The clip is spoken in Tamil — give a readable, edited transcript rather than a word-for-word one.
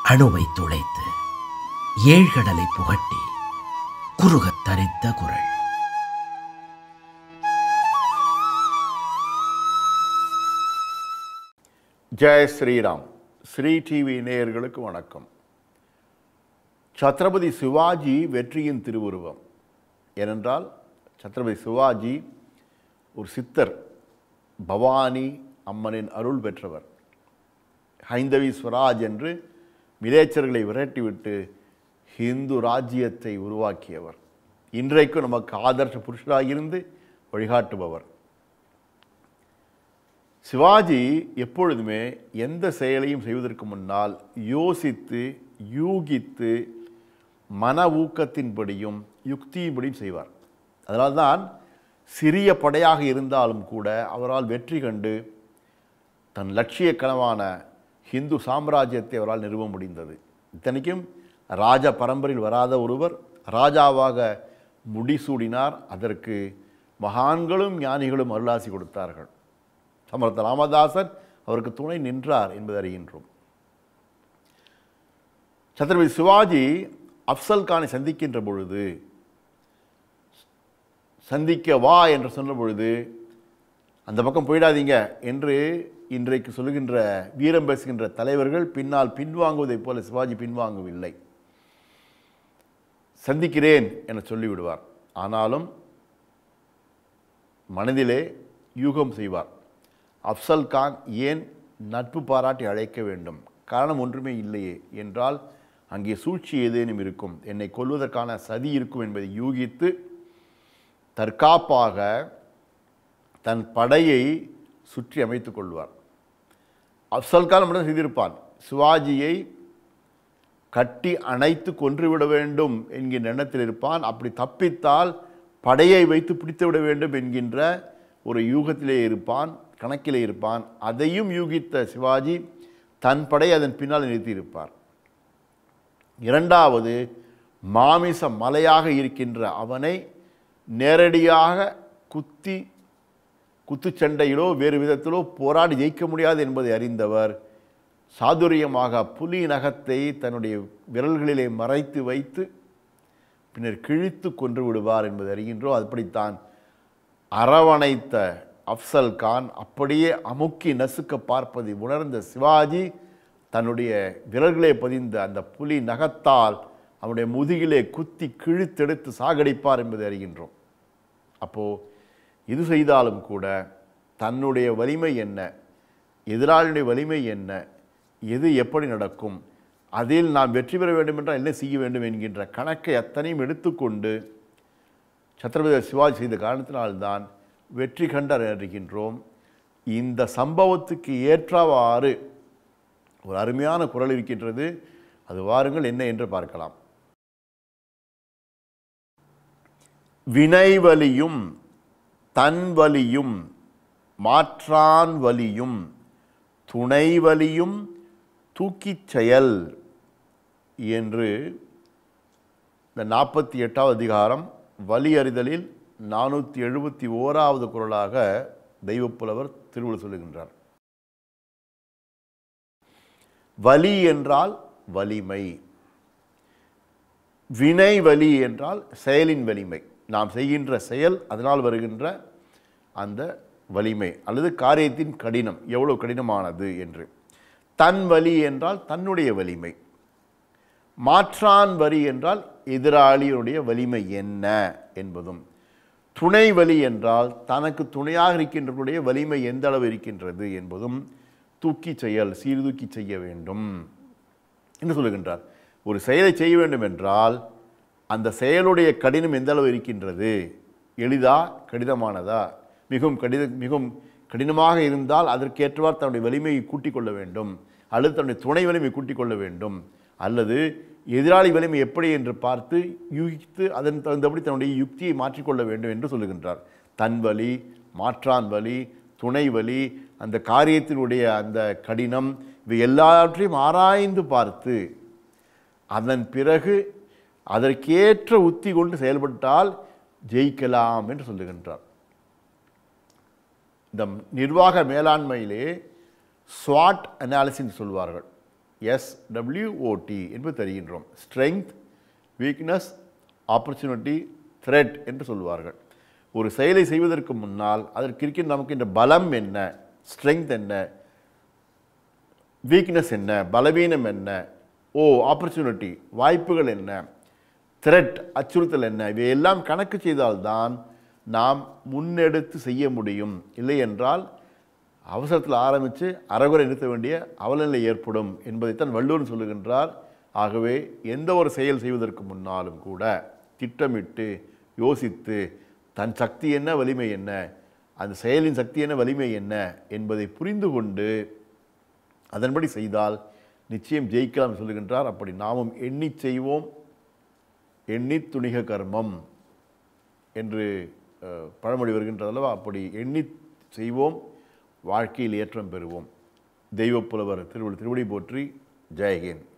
அணுவை துளைத்து ஏழ்கடலை புகட்டி குறுகத் தரித்த குரல். ஜெய் ஸ்ரீராம். ShreeTV நேயர்களுக்கு வணக்கம். சத்ரபதி சிவாஜி வெற்றியின் திருவுருவம். ஏனென்றால் சத்ரபதி சிவாஜி ஒரு சித்தர், பவானி அம்மனின் அருள் பெற்றவர். ஹைந்தவி ஸ்வராஜ் என்று மிலேச்சர்களை விரட்டிவிட்டு ஹிந்து ராஜ்யத்தை உருவாக்கியவர். இன்றைக்கும் நமக்கு ஆதர்ஷ புருஷராக இருந்து வழிகாட்டுபவர். சிவாஜி எப்பொழுதுமே எந்த செயலையும் செய்வதற்கு முன்னால் யோசித்து யூகித்து மன ஊக்கத்தின்படியும் யுக்தியின்படியும் செய்வார். அதனால்தான் சிறிய படையாக இருந்தாலும் கூட அவரால் வெற்றி கண்டு தன் லட்சிய கனவான ஹிந்து சாம்ராஜ்யத்தை அவரால் நிறுவ முடிந்தது. இத்தனைக்கும் ராஜ பரம்பரையில் வராத ஒருவர் ராஜாவாக முடிசூடினார். அதற்கு மகான்களும் ஞானிகளும் அருளாசி கொடுத்தார்கள். சமர்த்த ராமதாசர் அவருக்கு துணை நின்றார் என்பதை அறிகின்றோம். சத்ரபதி சிவாஜி அப்சல் கானை சந்திக்கின்ற பொழுது, சந்திக்க வா என்று சொன்ன பொழுது, அந்த பக்கம் போயிடாதீங்க என்று இன்றைக்கு சொல்லுகின்ற வீரம் பேசுகின்ற தலைவர்கள் பின்னால் பின்வாங்குவதைப் போல சிவாஜி பின்வாங்கவில்லை. சந்திக்கிறேன் என சொல்லிவிடுவார். ஆனாலும் மனதிலே யூகம் செய்வார். அப்சல் கான் ஏன் நட்பு பாராட்டி அழைக்க வேண்டும்? காரணம் ஒன்றுமே இல்லையே என்றால் அங்கே சூழ்ச்சி ஏதேனும் இருக்கும், என்னை கொல்வதற்கான சதி இருக்கும் என்பதை யூகித்து தற்காப்பாக தன் படையை சுற்றி அமைத்துக் கொள்வார். அப்சல் கான் மட்டும் செய்திருப்பான். சிவாஜியை கட்டி அணைத்து கொன்றுவிட வேண்டும் என்கின்ற எண்ணத்தில் இருப்பான். அப்படி தப்பித்தால் படையை வைத்து பிடித்து விட வேண்டும் என்கின்ற ஒரு யூகத்திலே இருப்பான், கணக்கிலே இருப்பான். அதையும் யூகித்த சிவாஜி தன் படையை அதன் பின்னால் நிறுத்தியிருப்பார். இரண்டாவது, மாமிச மலையாக இருக்கின்ற அவனை நேரடியாக குத்துச்சண்டையிலோ வேறு விதத்திலோ போராடி ஜெயிக்க முடியாது என்பதை அறிந்தவர் சாதுரியமாக புலி நகத்தை தன்னுடைய விரல்களிலே மறைத்து வைத்து பின்னர் கிழித்து கொன்று விடுவார் என்பதை அறிகின்றோம். அப்படித்தான் அரவணைத்த அப்சல் கான் அப்படியே அமுக்கி நசுக்க பார்ப்பதை உணர்ந்த சிவாஜி தன்னுடைய விரல்களே பதிந்த அந்த புலி நகத்தால் அவனுடைய முதுகிலே குத்தி கிழித்தெடுத்து சாகடிப்பார் என்பதை அறிகின்றோம். அப்போது இது செய்தாலும் கூட தன்னுடைய வலிமை என்ன, எதிராளியுடைய வலிமை என்ன, எது எப்படி நடக்கும், அதில் நாம் வெற்றி பெற வேண்டும் என்றால் என்ன செய்ய வேண்டும் என்கின்ற கணக்கை அத்தனையும் எடுத்துக்கொண்டு சத்ரபதி சிவாஜி செய்த காரணத்தினால்தான் வெற்றி கண்டார் அறிகின்றோம். இந்த சம்பவத்துக்கு ஏற்றவாறு ஒரு அருமையான குரல் இருக்கின்றது. அது வாருங்கள் என்ன என்று பார்க்கலாம். வினைவலியும் தன்வலியும் மாற்றான் வலியும் துணைவலியும் தூக்கிச் செயல் என்று இந்த 48வது அதிகாரம் வலி அறிதலில் 471வது குறளாக தெய்வப்புலவர் திருவள்ளுவர் சொல்லுகின்றார். வலி என்றால் வலிமை, வினை வலி என்றால் செயலின் வலிமை, நாம் செய்கின்ற செயல் அதனால் வருகின்ற அந்த வலிமை அல்லது காரியத்தின் கடினம், எவ்வளவு கடினமானது என்று. தன் வலி என்றால் தன்னுடைய வலிமை. மாற்றான் வலி என்றால் எதிராளியுடைய வலிமை என்ன என்பதும். துணை வலி என்றால் தனக்கு துணையாக இருக்கின்றவருடைய வலிமை எந்த அளவு இருக்கின்றது என்பதும் தூக்கி செயல், சீர்தூக்கி செய்ய வேண்டும் என்று சொல்லுகின்றார். ஒரு செயலை செய்ய வேண்டும் என்றால் அந்த செயலுடைய கடினம் எந்த அளவு இருக்கின்றது, எளிதா கடினமானதா, மிகவும் கடினமாக இருந்தால் அதற்கேற்றவாறு தன்னுடைய வலிமையை கூட்டிக் கொள்ள வேண்டும், அல்லது தன்னுடைய துணை வலிமை கூட்டிக் கொள்ள வேண்டும், அல்லது எதிராளி வலிமை எப்படி என்று பார்த்து யூகித்து அதன் தகுந்தபடி தன்னுடைய யுக்தியை மாற்றிக்கொள்ள வேண்டும் என்று சொல்லுகின்றார். தன் வலி, மாற்றான் வலி, துணை வலி, அந்த காரியத்தினுடைய அந்த கடினம், இவை எல்லாவற்றையும் ஆராய்ந்து பார்த்து அதன் பிறகு அதற்கேற்ற உத்தி கொண்டு செயல்பட்டால் ஜெயிக்கலாம் என்று சொல்லுகின்றார். இந்த நிர்வாக மேலாண்மையிலே ஸ்வாட் அனாலிசிஸ் சொல்வார்கள். SWOT என்பது தருகின்றோம். ஸ்ட்ரெங்க், வீக்னஸ், ஆப்பர்ச்சுனிட்டி, த்ரெட் என்று சொல்வார்கள். ஒரு செயலை செய்வதற்கு முன்னால் அதற்கு இருக்கின்ற நமக்கு இந்த பலம் என்ன, ஸ்ட்ரெங்க் என்ன, வீக்னஸ் என்ன, பலவீனம் என்ன, ஆப்பர்ச்சுனிட்டி வாய்ப்புகள் என்ன, த்ரெட் அச்சுறுத்தல் என்ன, இவையெல்லாம் கணக்கு செய்தால்தான் நாம் முன்னெடுத்து செய்ய முடியும். இல்லை என்றால் அவசரத்தில் ஆரம்பித்து அறகுறை நிறுத்த வேண்டிய அவலநிலை ஏற்படும் என்பதைத்தான் வள்ளுவர் சொல்லுகின்றார். ஆகவே எந்த ஒரு செயல் செய்வதற்கு முன்னாலும் கூட திட்டமிட்டு யோசித்து தன் சக்தி என்ன, வலிமை என்ன, அந்த செயலின் சக்தி என்ன, வலிமை என்ன என்பதை புரிந்து கொண்டு அதன்படி செய்தால் நிச்சயம் ஜெயிக்கலாம் சொல்லுகின்றார். அப்படி நாமும் எண்ணி செய்வோம், எண்ணி துணிக கர்மம் என்று பழமொழி வருகின்றது அல்லவா? அப்படி எண்ணி செய்வோம், வாழ்க்கையில் ஏற்றம் பெறுவோம். தெய்வப்புலவர் திருவடி போற்றி. ஜெயஹிந்த்.